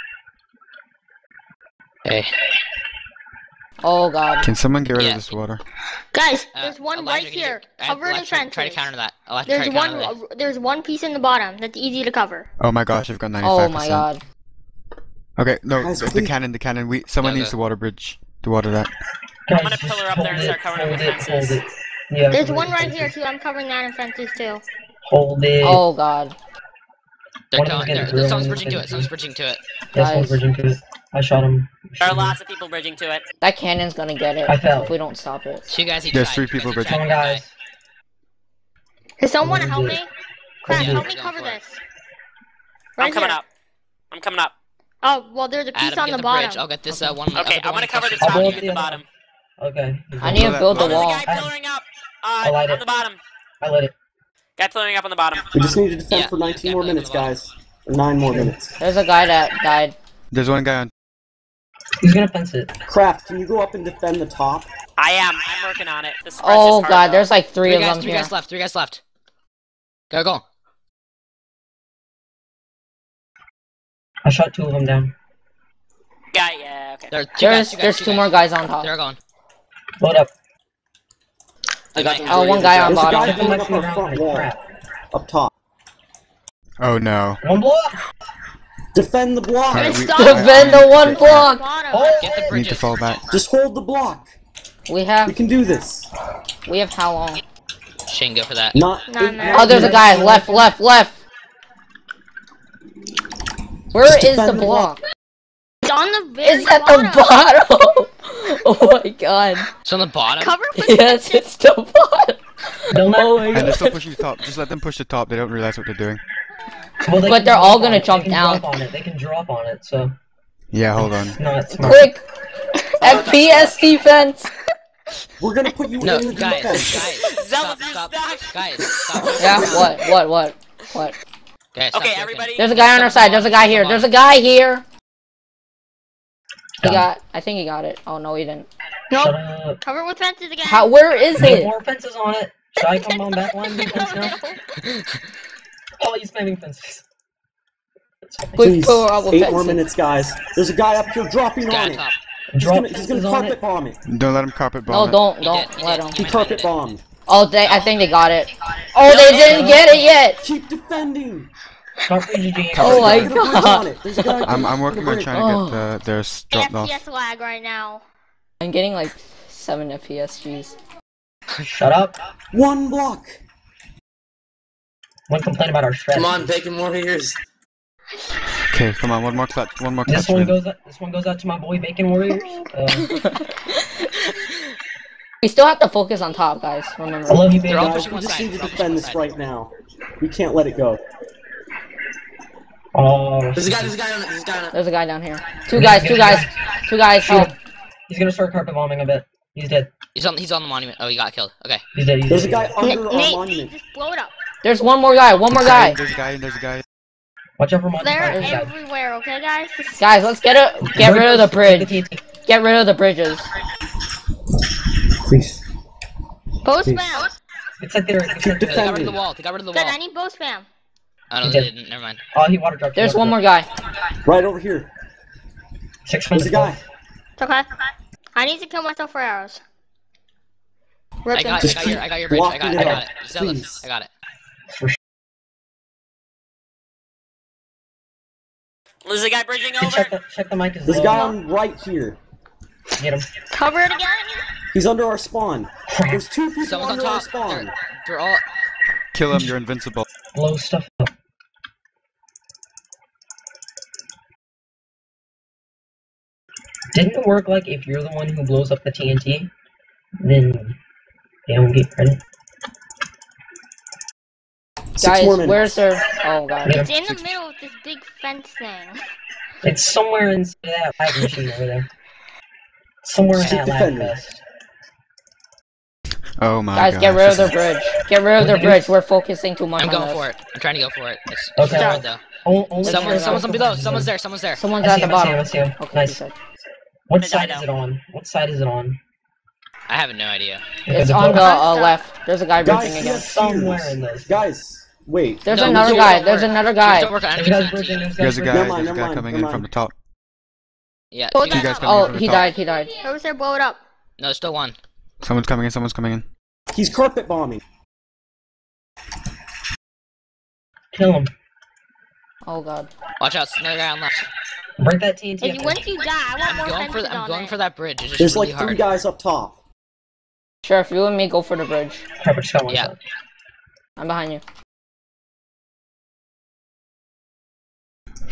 Hey. Oh God. can someone get rid Yeah. of this water? Guys, Uh, there's one Elijah, right can here. you- Cover the Elijah, try- fences. Try to counter that. Elijah, There's try to counter one. that. uh, There's one piece in the bottom that's easy to cover. Oh my gosh, I've got ninety-five Oh percent. my God. Okay, no, Guys, the, the please. cannon, the cannon. We someone No, needs the- the water bridge to water that. Guys, gonna just pillar up there and hold start it, covering hold with it, fences. hold it. Yeah, There's cover one the right fences. here too. I'm covering that in fences too. Hold it. Oh God. They're One of them's going. getting They're, drilled, someone's one's bridging to it. getting- Someone's bridging to it. Yes, one's Guys. bridging to it. I shot him. There are lots of people bridging to it. That cannon's gonna get it I fell. if we don't stop it. Two guys each There's side. three Two guys people each bridging. side. Come on, One guys. guy. Does someone want to What help is me? it? Crash, Yeah, help we're me going cover for it. this. I'm Right coming here. up. I'm coming up. Oh, well, there's a piece Adam, on get the, the bottom. bridge. I'll get this uh, one. I'll Okay, get the I'm one gonna cover the closest. top, I'll you blow get the up the bottom. Okay. I need to build the Oh, there's a wall. guy pillaring up I uh, light on it. the bottom. I lit it. Guy pillaring up on the bottom. We just need to defend Yeah, for nineteen yeah, more play minutes, on the bottom. guys. Or nine more minutes. There's a guy that died. There's one guy on. Who's gonna fence it? Kraft, can you go up and defend the top? I am. I'm working on it. The spread's Oh just hard, god, though. there's like three, Three of guys. them Three here. guys left. Three guys left. Go go. I shot two of them down. Guy, yeah, okay. There, two There's guys, two guys, there's two two guys. more guys on top. They're going. Load up. I got the Oh, majority one of the guy on job. There's a bottom. guy Check the blowing up microphone our around front like wall. crap. Up top. Oh no. One blow up! Defend the block! Alright, It's we- stop. I- I Defend need the to one get- block! Bottom. Oh! Get the We need to bridges. fall back. Just hold the block! We We have can do this! we have how long? Shane, go for that. Not No, eight no. more Oh, there's a minutes. guy left, left, left. Where Just is the defend the block? It's on the very It's at the bottom. Oh my god. It's on the bottom. Cover for Yes, it's the bottom. They'll never- Oh my And they're god. still pushing the top. Just let them push the top. They don't realize what they're doing. Well, they But can they're drop all on gonna it. jump They can down. Drop on it. They can drop on it, so Yeah, hold on. it's not smart. Quick! F P S defense! We're gonna put you No, in the guys, defense! guys, Zealous, stop, you're stop, stuck. guys, stop. Yeah, what, what, what, what? Guys, stop Okay, joking. everybody. There's a guy on our side, there's a guy here, there's a guy here! He got, I think he got it. Oh no, he didn't. Nope. Shut up. Cover with fences again. How, where is There's it? more fences on it. Should I come on back line defense now? Oh, he's spamming fences. It's fine. Quick, Please, power up with eight more fences. minutes, guys. There's a guy up here dropping Guy on on it. top. He's Drop gonna, he's gonna fences on carpet it. bomb it. Don't let them carpet No, bomb it. don't, He don't did, he let did. him. He carpet bombed. Oh, they, I think they got it. Oh, they didn't get it yet! Keep defending. Stop raging. Oh my There's a guy with a bridge God. on it. There's a guy I'm I'm with a working on bridge. trying Oh. to get the theirs dropped off. F P S lag right now. I'm getting like seven F P S Gs. Shut up. One block. One complaint about our strategy. Come on, Bacon Warriors. Okay, come on, one more clutch, one more clutch. This one win. goes. This one goes out to my boy Bacon Warriors. Uh, We still have to focus on top, guys. Remember. I love you, They're all Bacon. Guys, pushing we one just side. need to They're all defend pushing this one right side. now. We can't let it go. Oh, There's a guy, there's a guy on it, there's a guy on it. There's a guy down here. Two guys, two guys, two guys. Help! he's gonna start carpet bombing a bit. He's dead. He's on. He's on the monument. Oh, he got killed. Okay. He's dead. He's There's a dead. guy Nate, under our Nate, monument. just blow it up. There's one more guy. One more guy. There's a guy. There's a guy. Watch out for Monty They're Python's guy. everywhere, okay, guys? Just- Guys, let's get it. Get rid of the Break bridge. T N T. Get rid of the bridges. Please. Bow Please. spam. It's like they're. Keep They got rid of defending. the wall. They got rid of the Good, wall. I need bow spam. Oh no, He they did. didn't. Never mind. Oh, he water dropped. he There's water one more dropped. guy. Right over here. Six There's fences. a guy. It's okay. I need to kill myself for arrows. Rip I them. got. I got your. I got your bridge. I got. Blocking I it got up, it. Zealous. please. I got it. For sure. There's a guy bridging Hey, check over. the check the mic is There's a low. guy on right here. Get him. Cover it again. He's under our spawn. There's two people Someone's on under our top. spawn. They're, they're all. Kill him. You're invincible. Blow stuff up. Didn't it work like if you're the one who blows up the T N T, then they don't get credit? Six Guys, more minutes. where's their? Oh god. Yeah. It's in the middle of this big fence thing. It's somewhere inside that lag machine over there. Somewhere in Keep that lag defending. fest. Oh my Guys, god. get rid of their bridge. Get rid of their bridge. We're focusing too much I'm on going this. for it. I'm trying to go for it. It's Okay. it's hard though. O- only Someone, one someone's guy- on below. Someone's there. Someone's there. Someone's I at see the him, I see him, bottom. I see him. Okay, Nice. he said. What I side died is it now. on? What side is it on? I have no idea. It's Is it on the both? uh, left. There's a guy Guys, bridging he again. has Somewhere spears. in this. Guys, wait. There's No, another don't guy. work. There's another Just guy. don't work on There's enemy guys T N T. bridging. There's There's guys a bridging. guy. Never mind, There's a never guy mind, coming never in from the mind. top. Yeah. Hold two that Two guys up. coming in Oh, from the he top. died. He died. Who's there? Blow it up. No, still one. Someone's coming in. Someone's coming in. He's carpet bombing. Kill him. Oh god. Watch out. There's another guy on left. Break that T N T. If you, once you die, I want I'm more going for. fences The, I'm on going it. for that bridge. It's just There's really like three hard. guys up top. Sheriff, you and me go for the bridge. Crap, I just got one Yeah. shot. I'm behind you.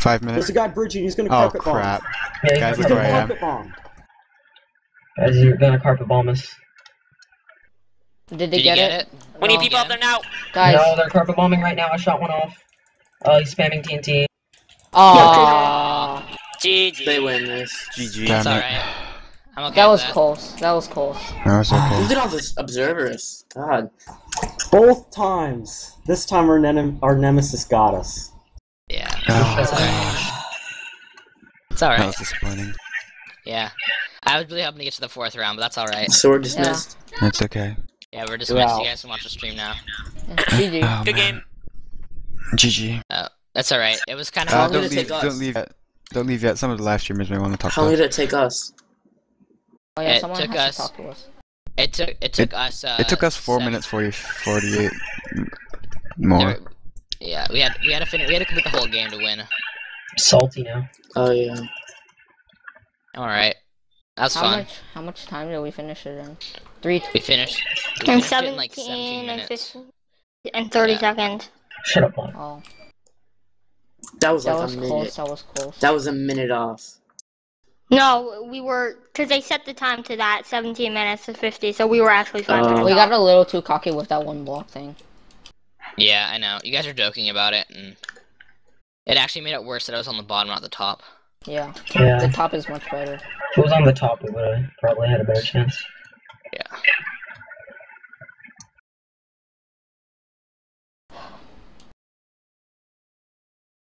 Five There's minutes. a guy bridging. He's gonna Oh carpet bomb. crap! Yeah, Guys, he's look He's where gonna I am. carpet bomb. Guys, you're gonna carpet bomb us. Did they Did you get, get it? it? We need No. people out there now. Guys. No, they're carpet bombing right now. I shot one off. Uh, he's spamming T N T. Aww. G G. They win this. G G. That's Damn it. alright. I'm okay That with was that. close. That was close. That was okay. Look at all this observers. God. Both times. This time our, nem- our nemesis got us. Yeah. Oh, That's alright. gosh. It's That alright. was disappointing. Yeah. I was really hoping to get to the fourth round, but that's alright. So we're dismissed. It's okay. Yeah, we're dismissed. Wow. You guys can watch the stream now. Yeah, G G. Oh, Good man. game. G G. That's alright. It was kind of Uh, long did don't it leave. take us? Don't leave yet. Don't leave yet. Some of the live streamers may want to talk How to long us. did it take us? Oh yeah, It someone took has us- to talk to us. It took it took us. Uh, It took us four seven- minutes forty forty-eight m- there more. were- Yeah, we had we had to finish. We had to complete the whole game to win. Salty now. Oh yeah. All right, that's How fun. much? How much time did we finish it in? Three. We finished. We And finished it in like seventeen seventeen and minutes. fifteen and thirty Yeah. seconds. Shut up, Lon. Oh, That was that like was a close. minute. That was close. That was a minute off. No, we were because they set the time to that seventeen minutes to fifty, so we were actually five Oh. minutes. We off. got a little too cocky with that one block thing. Yeah, I know. You guys are joking about it, and it actually made it worse that I was on the bottom, not the top. Yeah, Yeah. the top is much better. If it was on the top, we would have probably had a better chance.